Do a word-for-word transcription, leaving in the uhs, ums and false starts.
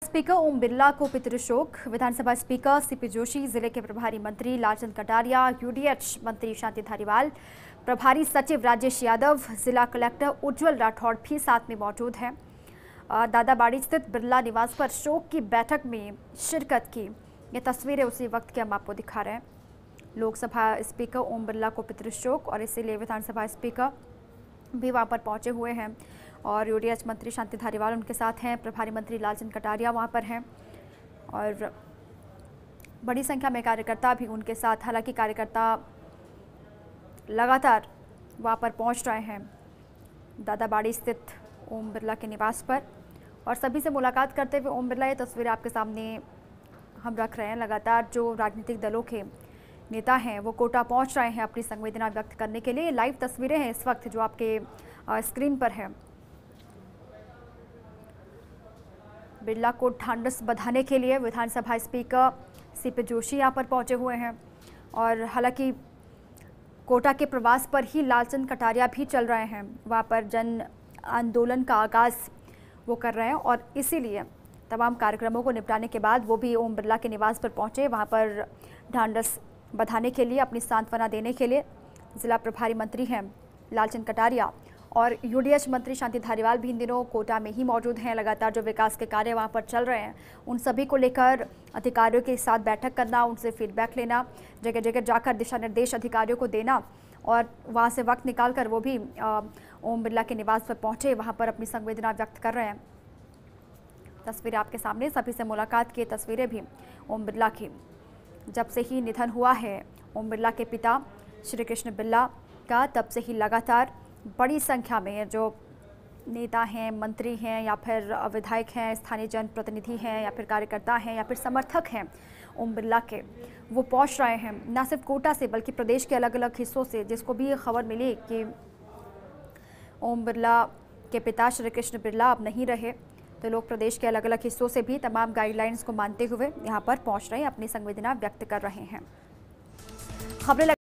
Speaker Om Birla को पितृशोक। विधानसभा स्पीकर सीपी जोशी, जिले के प्रभारी मंत्री लालचंद कटारिया, यूडीएच मंत्री शांति धारीवाल, प्रभारी सचिव राजेश यादव, जिला कलेक्टर उज्जवल राठौड़ भी साथ में मौजूद हैं। दादाबाड़ी स्थित बिरला निवास पर शोक की बैठक में शिरकत की। ये तस्वीरें उसी वक्त की हम आपको दिखा रहे हैं। लोकसभा स्पीकर ओम बिरला को पितृशोक और इसीलिए विधानसभा स्पीकर भी वहाँ पर पहुंचे हुए हैं और यूडीएच मंत्री शांति धारीवाल उनके साथ हैं, प्रभारी मंत्री लालचंद कटारिया वहाँ पर हैं और बड़ी संख्या में कार्यकर्ता भी उनके साथ। हालांकि कार्यकर्ता लगातार वहाँ पर पहुँच रहे हैं दादाबाड़ी स्थित ओम बिरला के निवास पर और सभी से मुलाकात करते हुए ओम बिरला, ये तस्वीरें आपके सामने हम रख रहे हैं। लगातार जो राजनीतिक दलों के नेता हैं वो कोटा पहुंच रहे हैं अपनी संवेदना व्यक्त करने के लिए। लाइव तस्वीरें हैं इस वक्त जो आपके स्क्रीन पर है। बिरला को ढांढस बंधाने के लिए विधानसभा स्पीकर सीपी जोशी यहां पर पहुंचे हुए हैं और हालांकि कोटा के प्रवास पर ही लालचंद कटारिया भी चल रहे हैं। वहां पर जन आंदोलन का आगाज वो कर रहे हैं और इसीलिए तमाम कार्यक्रमों को निपटाने के बाद वो भी ओम बिरला के निवास पर पहुंचे। वहां पर ढांढस बंधाने के लिए, अपनी सांत्वना देने के लिए जिला प्रभारी मंत्री हैं लालचंद कटारिया और यूडीएच मंत्री शांति धारीवाल भी इन दिनों कोटा में ही मौजूद हैं। लगातार जो विकास के कार्य वहां पर चल रहे हैं उन सभी को लेकर अधिकारियों के साथ बैठक करना, उनसे फीडबैक लेना, जगह जगह जाकर दिशा निर्देश अधिकारियों को देना और वहां से वक्त निकाल कर वो भी ओम बिरला के निवास पर पहुंचे, वहां पर अपनी संवेदना व्यक्त कर रहे हैं। तस्वीरें आपके सामने, सभी से मुलाकात की तस्वीरें भी ओम बिरला की। जब से ही निधन हुआ है ओम बिरला के पिता श्री कृष्ण बिरला का, तब से ही लगातार बड़ी संख्या में जो नेता हैं, मंत्री हैं या फिर विधायक हैं, स्थानीय जनप्रतिनिधि हैं या फिर कार्यकर्ता हैं या फिर समर्थक हैं ओम बिरला के, वो पहुंच रहे हैं न सिर्फ कोटा से बल्कि प्रदेश के अलग अलग हिस्सों से। जिसको भी ये खबर मिली कि ओम बिरला के पिता श्री कृष्ण बिरला अब नहीं रहे, तो लोग प्रदेश के अलग अलग हिस्सों से भी तमाम गाइडलाइंस को मानते हुए यहाँ पर पहुँच रहे हैं, अपनी संवेदना व्यक्त कर रहे हैं। खबरें